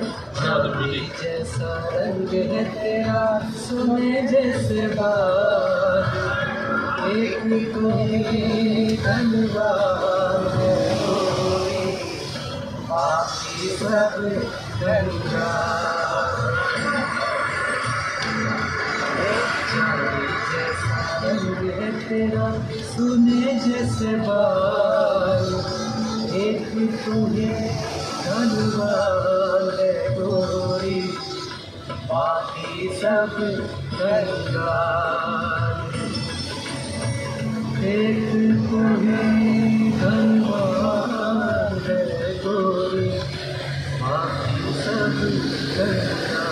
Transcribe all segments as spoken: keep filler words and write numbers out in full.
चांदी जैसा रंग है तेरा, सोने जैसे बाल, एक तो ही धनवान है कोई, बाकी सब कंगाल। चांदी जैसा रंग है तेरा, सोने जैसे बाल, एक तो ही धनवान है कोई, बाकी सब कंगाल। एक तो ही धनवान है कोई, बाकी सब कंगाल।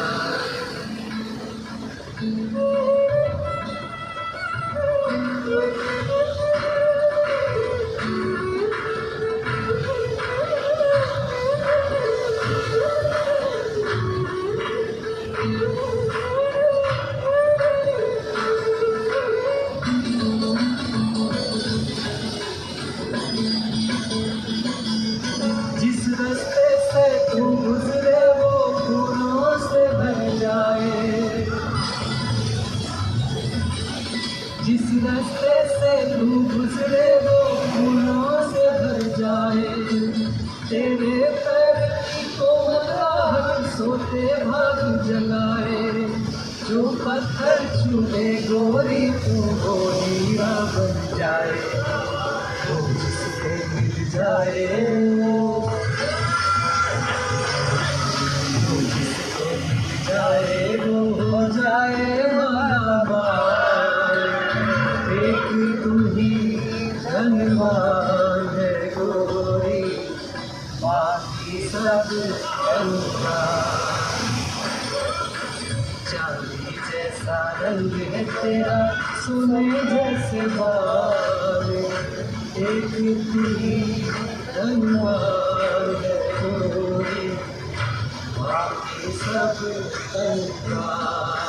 जिस रास्ते से तू गुजरे वो फूलों से भर जाए, जिस रास्ते से तू गुजरे वो फूलों से भर जाए, तेरे पैर की कोमलता सोते भाग जलाए, जो पत्थर छूले गोरी तू वो हीरा बन जाए, वो जिसको मिल जाए वो जिसको मिल जाए वो हो जाए मालामाल। एक तू ही धनवान है गोरी, बाकी सब कंगाल। चांदी जैसा रंग है तेरा, सोने जैसे बाल, एक तू ही धनवान है गोरी, बाकी सब कंगाल।